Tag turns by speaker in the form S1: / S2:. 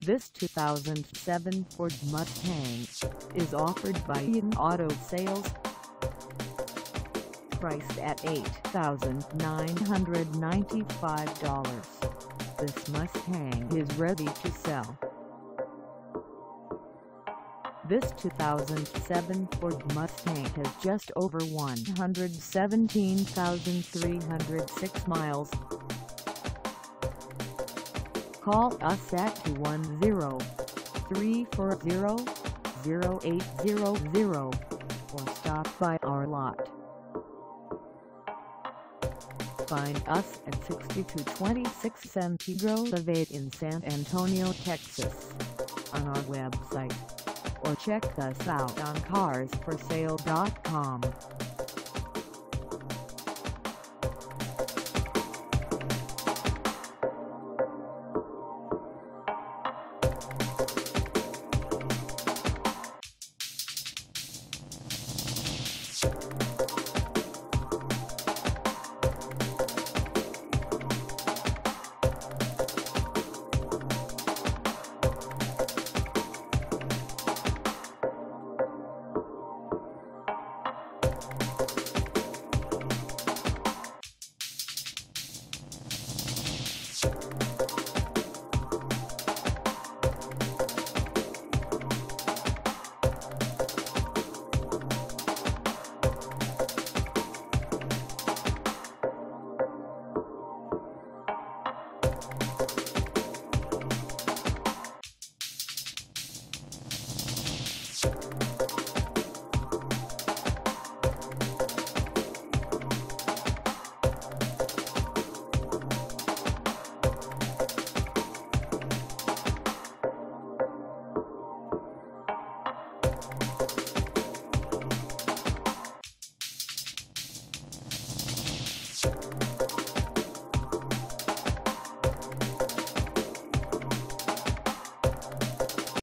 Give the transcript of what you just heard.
S1: This 2007 Ford Mustang is offered by Yam Auto Sales. Priced at $8,995, this Mustang is ready to sell. This 2007 Ford Mustang has just over 117,306 miles. Call us at 210-340-0800 or stop by our lot. Find us at 6226 San Pedro Boulevard in San Antonio, Texas, on our website, or check us out on carsforsale.com.